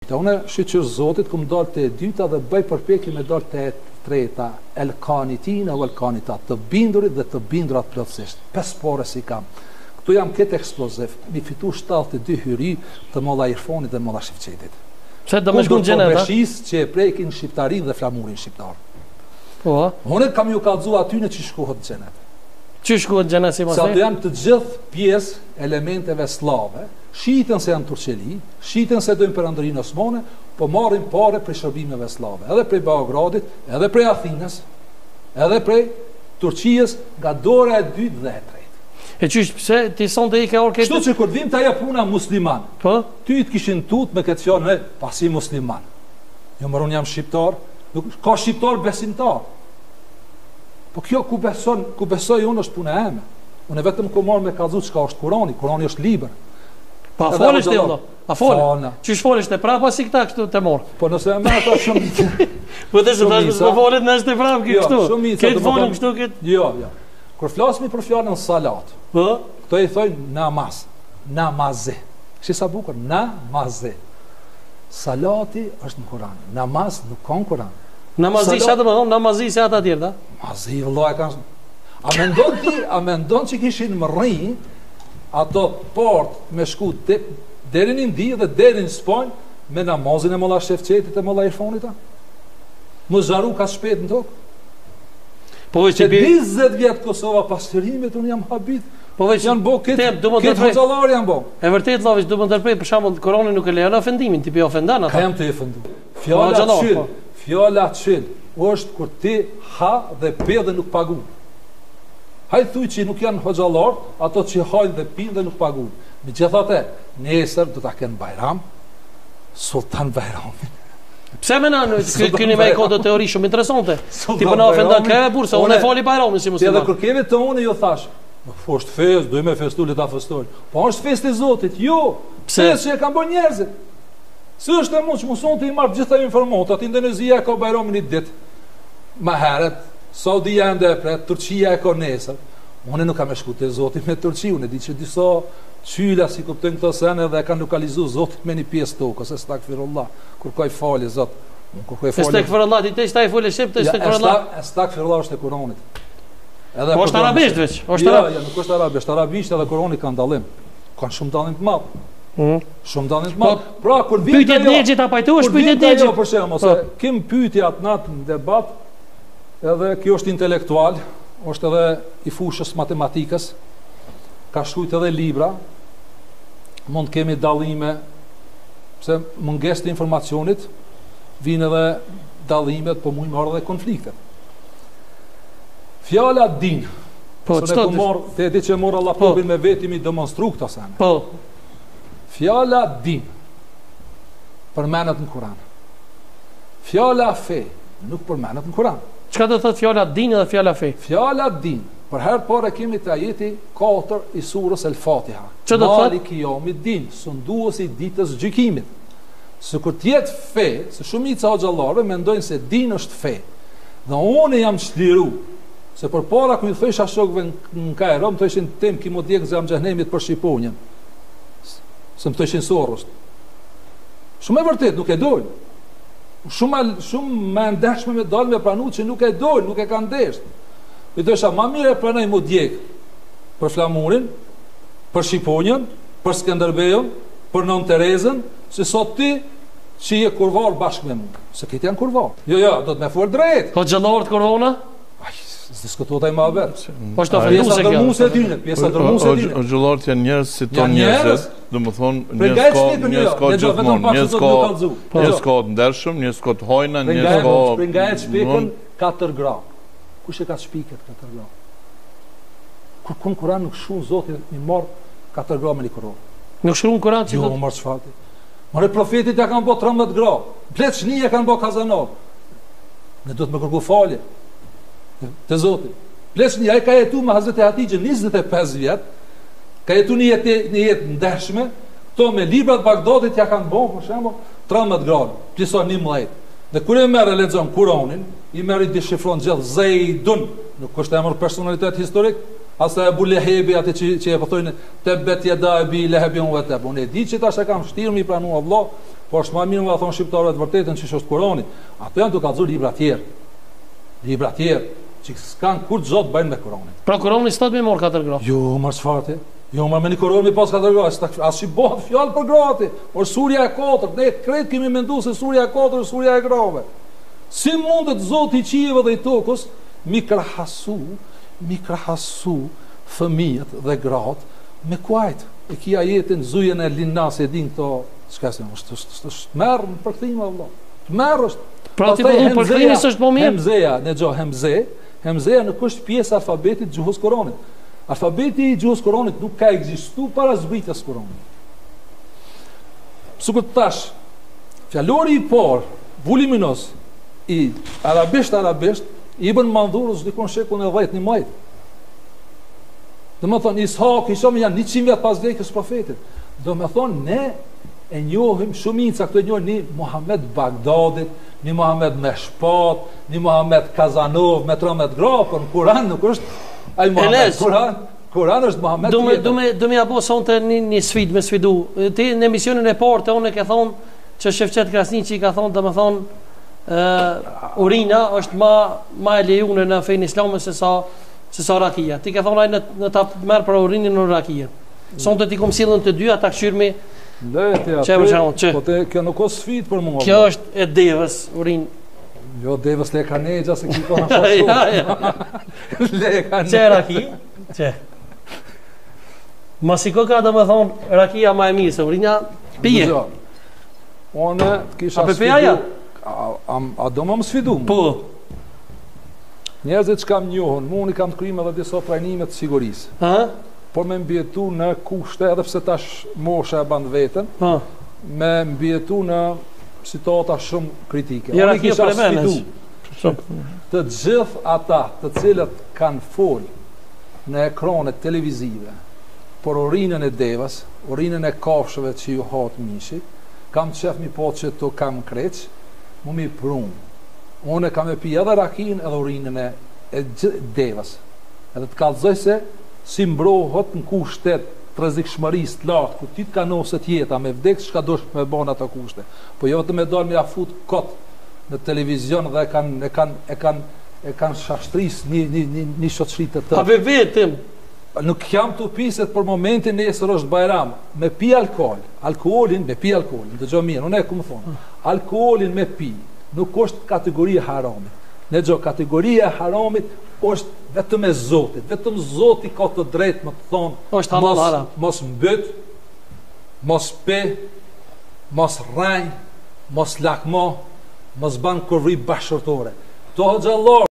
Te unë shqyqër Zotit, këmë dalë të e dyta dhe bëj përpjekje me dalë të e treta, el kanitina o el kanita, të bindurit dhe të bindurat plotësisht. 5 pore si kam. Këtu jam këtë eksploziv, mi fitu 72 hyri të molla Irfonit dhe molla Shifqetit. Pse do më shkon xhenet? Beshis që e prekin shqiptarin dhe flamurin shqiptar. Po. Unë kam ju kallzu aty në që shkohet xhenet. Që shkohet xhenet si mos e? Sa të janë të gjithë pjesë elementeve slave, shiten se janë Turqeli, shiten se dojnë perandërinë Osmane, po marrin pare prej shërbimeve slave, edhe prej Beogradit, edhe prej Athinës, edhe prej Turqijës, nga dora e dytë dhe e tretë. E qysh pse ti sonte i ke orkë? Kështu që kur vim të ajo puna musliman, Po? ty të kishin tut me këtë fjalë pasi musliman. Jo më unë jam shqiptar, ka shqiptar besimtar. Po kjo ku besoj unë është puna eme. Unë vetëm ku marr me kallzu çka është Kurani. Kurani është libër. Pa folesh ti valla. A fol? Çish folesh te prapa si këta kështu te mor. Po nëse më ata shumë. Po të thosh po folet në te prapa kështu. Këtë folën kështu këtë. Jo. Kur flasmi për fjalën salat. Po? Kto i thojnë namaz. Namaze. Shi sa bukur, namaze. Salati është në Kur'an. Namaz nuk ka në Kur'an. Namazi sa do të thonë namazi se ata tjerë, da? Namazi vëllai kanë. A mendon që kishin më rri ato port me shku deri në Indi dhe deri në Spanjë me namazin e molla Shefqetit e molla Irfonit? Më zharu ka shpejt në tokë. Po që 20 vjet Kosova pas qërimit unë jam habit. Po veç janë bo këtë hoxhallar janë bo. E vërtet Llaviç do të ndërprej për shembull Kurani nuk e lejon ofendimin, ti pe ofendan ata. Ka jam të ofendu. Fjala çil është kur ti ha dhe pe dhe nuk pagun. Hajtë thuj që nuk janë hoxhallar, ato që hajnë dhe pinë dhe nuk pagun. Megjithatë, nesër do ta kenë Bajram, Sultan Bajramin. Pse më nën këni më ka do teori shumë interesante. Ti po na ofendon kë bursa, unë fali Bajramin si musliman. Ti edhe kur kemi të unë ju thash, po është fest, do me festu le ta festoj. Po është festi i Zotit. Jo. Pse që e kanë bën njerëzit? Si është e mund që mëson të i marrë gjitha informatat, Indonezia ka Bajramin një ditë, ma heret, Saudia e ndepret, Turqia e ka nesër. Unë nuk kam e shku të Zotit me Turqi, unë e di që disa qyla si kuptojnë këto sene dhe kanë lokalizu Zotit me një pjesë tokë, ose stakfirullah, kur ka i fali Zot. Stakfirullah, ti të ishta i foli shqip, të stakfirullah? Stakfirullah është e Kuranit. Po është arabisht veç? Jo, nuk është arabisht, arabisht edhe Kurani kanë dallim. Kanë shumë dallim të madh. Shumë dallim të madh. Pra kur vjen pyetjet nexhit apo ajtu është pyetjet nexhit. Për shembull, ose kim pyetjat natë në debat, edhe kjo është intelektual, është edhe i fushës matematikës, ka shkruajt edhe libra, mund kemi dallime, pse mungesë të informacionit, vinë edhe dallimet, po mund marrë edhe konfliktet. Fjala din. Po çfarë do marr, te di që mora Allah popin me vetimi demonstru këto sene. Po. Fjala din përmendet në Kur'an. Fjala fe nuk përmendet në Kur'an. Çka do thot fjala din dhe fjala fe? Fjala din, për herë parë kemi te ajeti 4 i surës El-Fatiha. Maliki yawmiddin, sunduesi ditës gjykimit. Sikur të jetë fe, se shumica hoxhallarëve mendojnë se din është fe. Dhe unë jam çliru, se përpara kur i thësha shokëve në Kairo, më thoshin tim ki mod djeg zam xhenemit për Shqiponjën. Se më thoshin Soros. Shumë e vërtet nuk e dojnë. Shumë më ndeshme me dalë me pranu që nuk e dojnë, nuk e kanë desht. I thosha ma mire e pranoj mod djeg për Flamurin, për Shqiponjën, për Skënderbejon, për Nën Terezën, se sot ti që je kurvar bashkë me mu. Se këtë janë kurvar. Jo, do të me fuar drejt. Ko gjëllarët korona? Diskutotaj më haber. Po është ofenduese kjo. Pjesa dërmuese e tyre. Xhollarët janë njerëz si ton njerëz, domethënë njerëz ka gjithmonë, njerëz ka të ndershëm, njerëz ka të hojna, njerëz ka Shprengahet shpikën 4 gra. Kush e ka shpiket 4 gra? Kur kun Kur'an nuk shkruan Zoti i marr 4 gra me një Kur'an. Nuk shkruan Kur'an që do marr çfarë? More profetit ja kanë bë 13 gra. Pleçni ja kanë bë kazanov. Ne do të më kërkoj falje te Zoti. Pleçni ai ka jetu me Hazreti Hatixhën 25 vjet. Ka jetu një jetë ndershme. Kto me librat Bagdadit ja kanë bën për shembull 13 gra. Plisa 11. Dhe kur e merr e lexon Kur'anin, i merr i deshifron gjithë Zeidun, nuk është emër personalitet historik, Asa Abu Lehebi atë që e thonë tabbat yada abi lahabin wa tab. Unë e di që tash e kam shtirë mi pranu Allah, por është më mirë më thon shqiptarëve të vërtetën që është Kurani. Ato janë të kallëzuar libra të tjerë. Libra të tjerë që s'kan kur zot bëjnë me Kuranin. Pra Kurani s'tat më mor 4 gra. Jo, më çfarë? Jo, më në Kur'an mi pas 4 gra, as i bëhet fjalë për gratë. Por surja e 4, ne krejt kemi menduar se surja e 4 është surja e grave. Si mundet Zoti i qiellit dhe i tokës mi krahasu fëmijët dhe gratë me kuajt? E kia jetën zujën e Linnas e din këto, çka se është merr në përkthim Allah. Merr është. Pra ti po përkthimi është më mirë. Hemzeja nuk është pjesë e alfabetit gjuhës Kuranit. Alfabeti i gjuhës Kuranit nuk ka ekzistuar para zbritjes Kuranit. Sukur tash, fjalori i parë, voluminos i arabisht Ibn Mandur është dikon shekullin e 10-11. Do më thonë Ishak, Hisham janë 100 vjet pas vdekjes profetit. Do më thonë ne e njohim shumica këto e njohin një Muhammed Bagdadit, një Muhammed me shpat, një Muhammed Kazanov me 13 gra, por në Kur'an nuk është ai Muhammed. Kur'an është Muhammed. Do më apo sonte një sfidë me sfidu. Ti në emisionin e parë te unë ke thonë që Shefqet Krasniqi ka thonë domethënë urina është ma e lejuar në fenë islame se sa rakia. Ti ke thonë ai në ta merr për urinën në rakia. Sonte ti kom sillën të dyja ta kshyrmi. Po kjo nuk ka sfidë për mua. Kjo është e devës urinë. Jo devës le kanexha se ki kona ashtu. Le kanexha. Çe raki? Çe. Mos i ka domethënë rakia më e mirë se urina pije. Unë kisha sfidu. A do më sfidu? Po. Njerëzit që kam njohën, unë i kam të krymë edhe disa trajnimet të sigurisë. Por me mbjetu në kushte, edhe pse tash mosha e bandë vetën, me mbjetu në situata shumë kritike. Unë i kisha sfidu të gjithë ata të cilët kanë folë në ekranet televizive por urinën e devës, urinën e kafshëve që ju hatë mishi, kam të shef mi po që të kam kreq, mu mi prunë. Unë kam e pi edhe rakin edhe urinën e devës. Edhe të kallëzoj se si mbrohët në kushtet të rrezikshmërisë të lartë, ku ti të kanoset jeta me vdekës çka dosh me bën ato kushte. Po jo të me dalë me afut kot në televizion dhe e kanë shashtris një shoqëri të tërë. A vetëm nuk jam të piset për momentin nesër është Bajram, me pi alkoolin, dëgjoj mirë, unë e ku më thonë, alkoolin me pi, nuk është kategoria haramit. Ne gjo, kategoria e haramit është vetëm e Zotit, vetëm Zoti ka të drejtë më të thonë, mos mbyt, mos pe, mos rranj, mos lakmo, mos ban kurri bashkërtore. To xhallar